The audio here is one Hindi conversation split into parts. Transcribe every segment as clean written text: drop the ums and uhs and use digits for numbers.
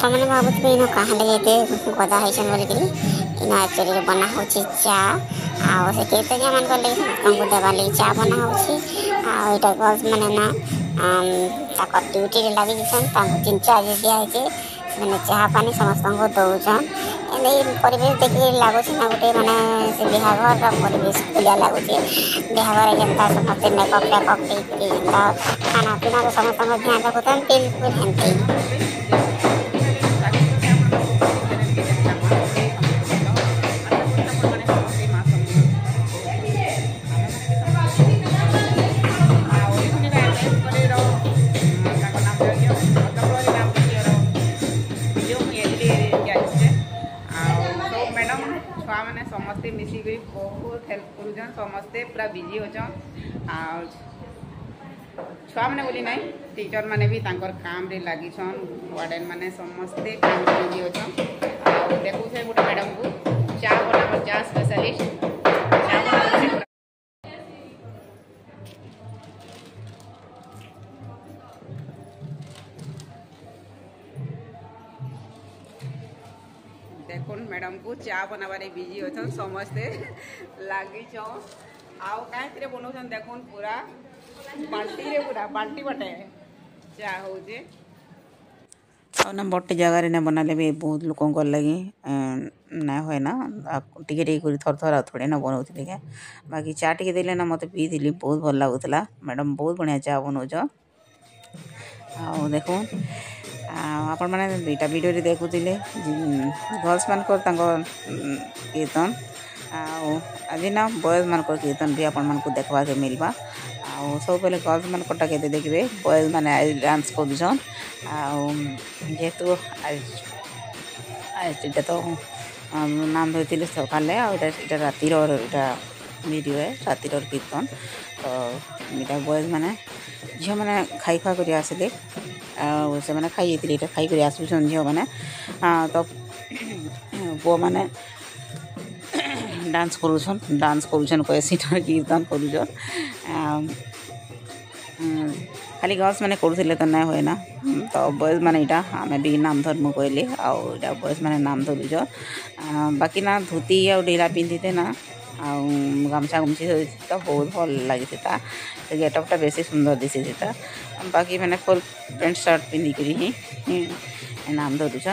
आपण मैंने भावुत इन कहाँ जाते गदा होन बोलिक इन एक्चुअली बना हो चा आउ से केतनिया मान लगे समस्त देवार लगे चा बना होटा गर्ल्स मैंने ना ड्यूटी लगी तीन चार्ज दिखाई मैंने चाह पानी समस्त दौन परिवेश देखिए लगुच ना गोटे मानने से बिहाघर परिवेश खुलिया लगुच बिहाघर जनता समस्त मेकअप फेकअप खाना पीना समस्त ध्यान रखुता बिल्कुल हेमती मैंने समस्ते मिसिक बहुत हेल्प करुन समस्ते पूरा बिजी होचन छुआ मैंने बोली ना टीचर मैंने भी काम रे लगी वार्डन मैंने समस्ते काम बिजी होचन देखु से गोटे मैडम को चा बना चा स्पेशलिस्ट देखो मैडम को चा बनाबारे बिजी होचन समस्ते लगी आउ कहीं बनाऊन देखो पूरा बाल्टी बटे चा हो ना बटे जगार ना बनाले भी बहुत लोक लगे ना हुए ना टे थर थर थोड़े ना बनाऊली क्या बाकी चा टे देले ना मत पीली बहुत भल लगुला मैडम बहुत बढ़िया चा बनाऊच आ देखो आपण मैंने दुईटा वीडियो देखुले गर्ल्स मान कीर्तन आज ना बॉयज मान कीर्तन भी आपण मानक देखा के मिलवा सब पहले गर्ल्स मानकटा के देखिए बॉयज मैंने आज डांस करुन जेहेतु आज तो नाम धरती सकाले आटा रातिर वीडियो है रातिर कीर्तन तो इटा बॉयज मैंने झील मैंने खाई खुआ कर आसिले से मैंने खाई ये खाई कर आसुन झील मैंने तो पुआ मैंने डांस करुन कैसी कीर्तन करुन खाली गर्ल्स मैंने करुले तो ना हुए ना तो बॉयज मैंने इटा आम भी नाम धर्म कहले आटा बॉयज मैंने नाम धरुच बाकी ना धोती आ ढीला पिंधीते ना गामछा गुमछी तो बहुत भल लगी था गेटअपटा बेसी सुंदर दिशी था बाकी मैंने फुल पैंट शर्ट पिंधिक ही नाम धरुच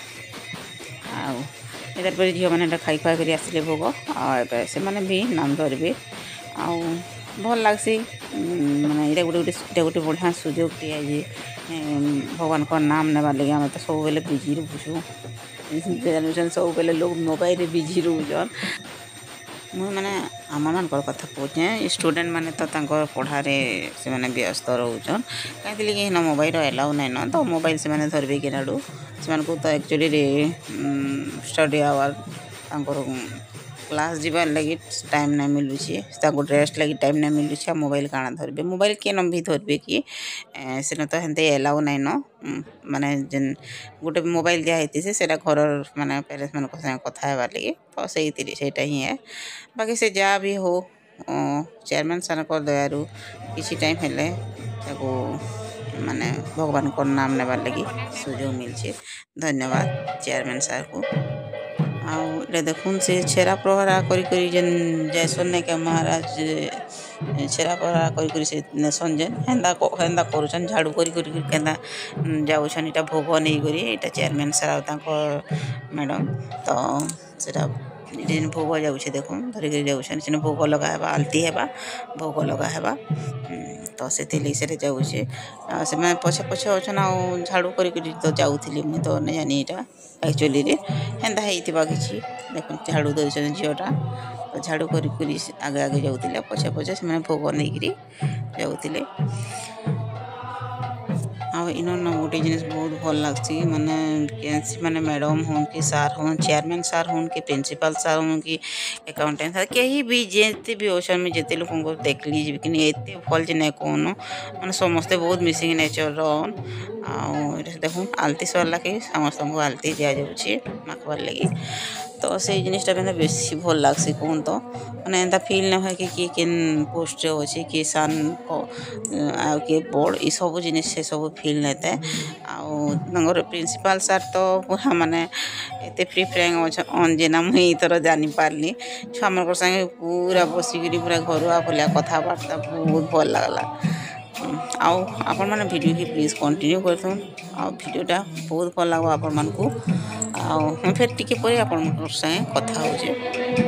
इधर पर झील मैंने खाई खुआ कर आसिले भोग से मैंने भी नाम धरबे भल लगसी माने ये गोटे गोटे बढ़िया सुजोग दिए भगवान को नाम नेबार लगे आम तो सब बेले बिजी रोचन सब बेले लोग मोबाइल बिजी रोचन मुझे मैंने आम मान कथा कहे स्टूडेंट मैंने तो पढ़ारे से मैंने व्यस्त रोचन कहीं ना मोबाइल एलाउ नाइन न तो मोबाइल से मैंने धरबे कि से तो एक्चुअली स्टडी आवर क्लास जीवार लगी टाइम ना मिलूची रेस्ट लगी टाइम ना मिलूची मोबाइल काଣା धरबे मोबाइल के न भी धरबे कि से तो हेन्ते एलाउ नाइन न माने जेन गोटे मोबाइल दिया होती से घर माने पेरेंट्स मान कथा हेबार लगे तो सेटा ही है बाकी से जहाँ भी हो चेयरमैन सर को दयारू किसी टाइम हेले माने भगवान को नाम नेबार लगी सुजोग मिलছে धन्यवाद चेयरमैन सर को आउ देखुन से छेरा प्रहरा करी जेन जैसन ने के महाराज छेरा प्रहरा करी से नेसन जेन हेंदा करुछन झाड़ू करी केंदा जाउछन इटा भोग नहीं करी इटा चेयरमैन सर तांको मैडम तो सेटा जेन भोग जाउछे देखुन धरिक जाउछन से भोग लगा हेबा आलती हेबा भोग लगा हेबा तो से जाऊे से मैं पछे पछे अच्छन आ झाड़ू करी तो जाऊली मुझे तो नहीं जानी यहाँ एक्चुअली हेन्ता होती देख झाड़ू दे झीटा तो झाड़ू करी आगे आगे जाऊे पछे पछे से भोग नहीं जाऊे इन गोटे जिन बहुत भल लगसी माने मैडम हूँ कि सार हूँ चेयरमैन सार हूँ कि प्रिंसिपल सार हूँ कि अकाउंटेंट सार कहीं भी जेते भी अच्छा मुझे जिते लोक देखली कि एत भल जे कौन मैंने समस्ते बहुत मिसिंग नेचर देख आलती सरला कि समस्त को आलती दि जाऊँगी माखबार लगी तो से जिनिसटा भी बेसी भल लागसी कहूँ तो मैंने एंता फिल ना है कि किए केन पोस्ट अच्छे किए सान आ किए बड़ ये सब जिनिस से सब फिल नहीं आर प्रिंसिपाल सार तो पूरा माने एते फ्री फ्रैंक अन जेना मुई थर जानी पारली छुआ मन संगे पूरा बसिकी पूरा घरुआ भलिया कथबार्ता बहुत भल लगला आउ आपण मैंने वीडियो की प्लीज कंटिन्यू करथुन आ वीडियोटा बहुत भल लगा आपण मानकू आ फिर टिके पर आपण संगे कथा हो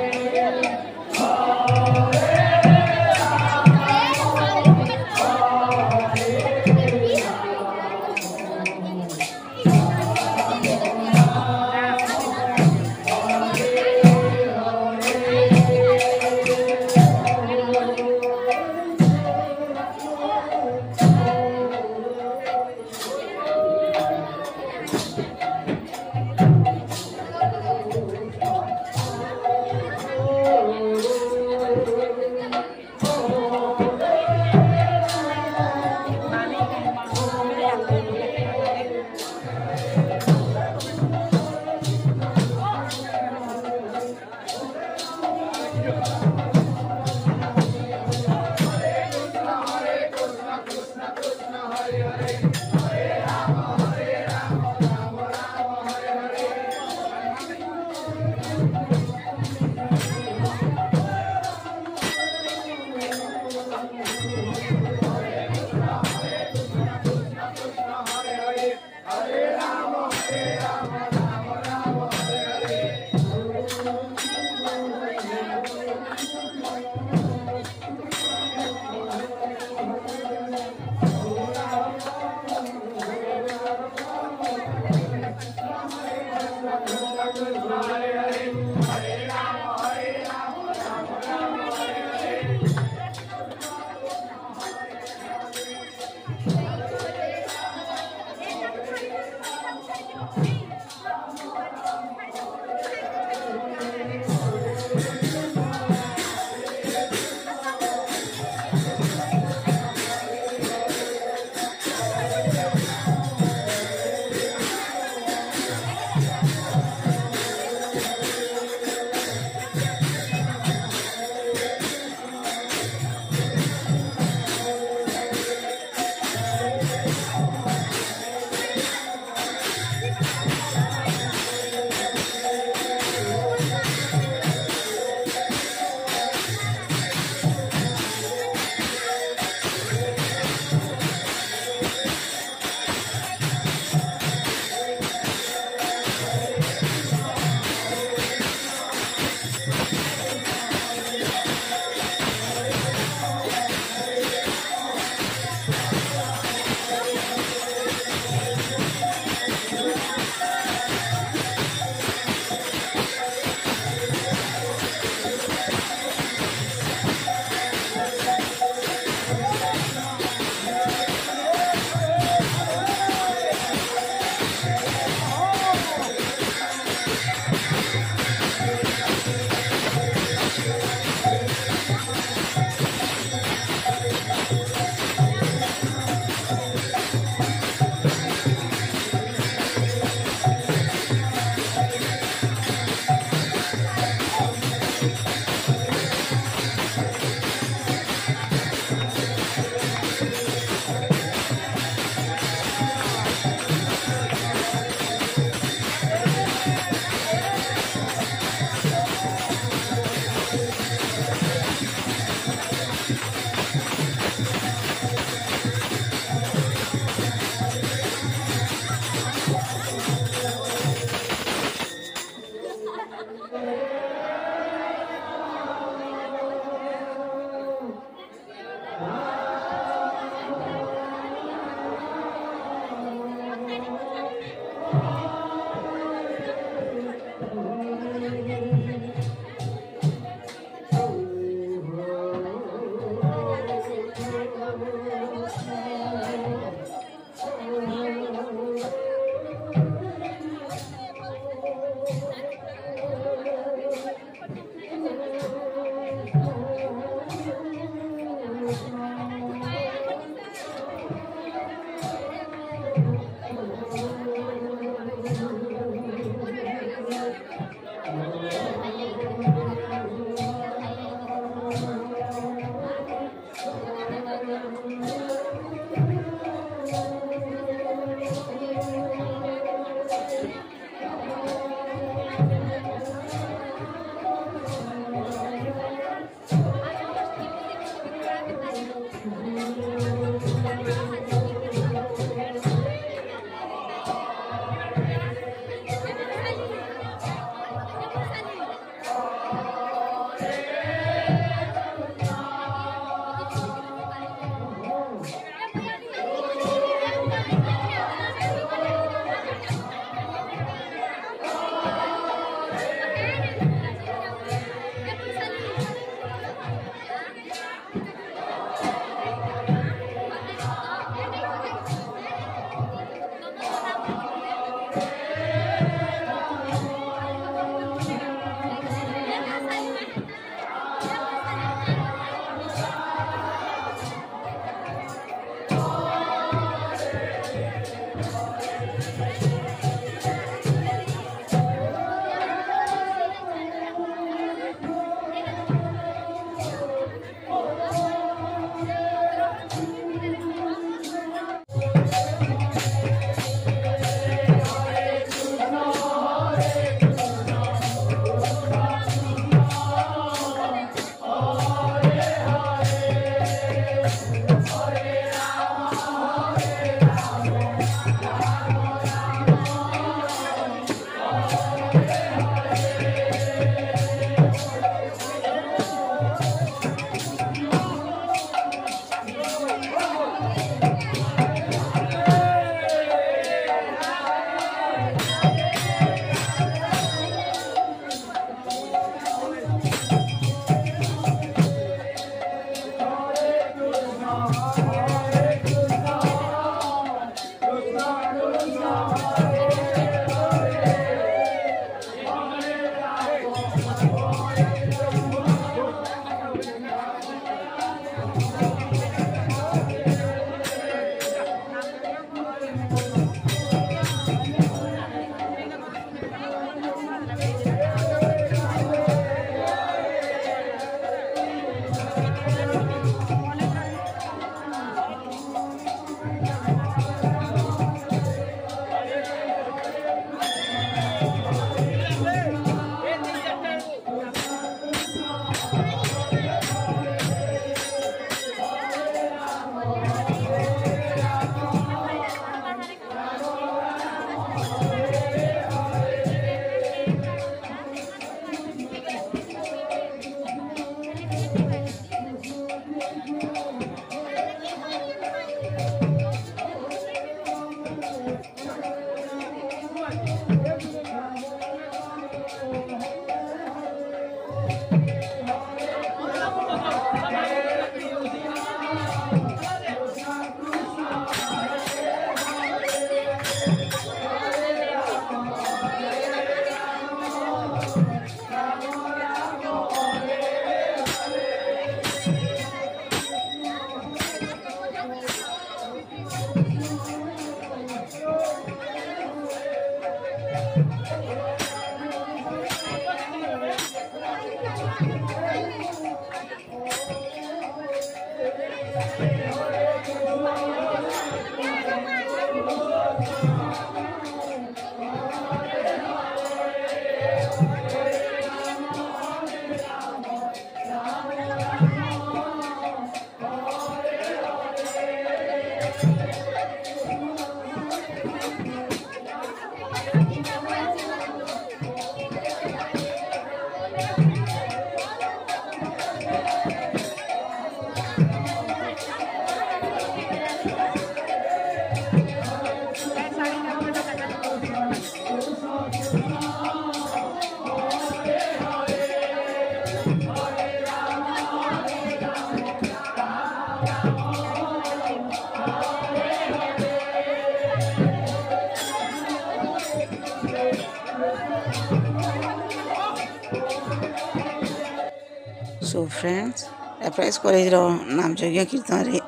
सो फ्रेंड्स एप्राइज कॉलेज नाम यज्ञ कीर्तन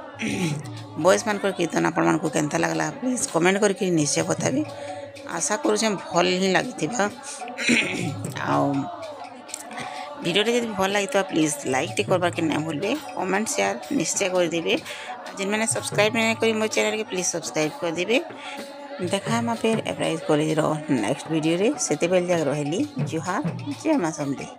बॉयज मान कीर्तन आपण मानक केनता लगला प्लीज कमेंट करके निश्चय बताबी आशा करूँ भल ही लगी भिडियोटे जब भल लगी प्लीज लाइक टे करवा के ना भूलबे कमेंट शेयर निश्चय करदेवे जिन मैंने सब्सक्राइब नहीं करी मो चैनल के प्लीज सब्सक्राइब करदेवे देखा हम फिर एप्राइज कॉलेज नेक्स्ट वीडियो रे सेते बेल जाग रहली जुहार जय मां समदे।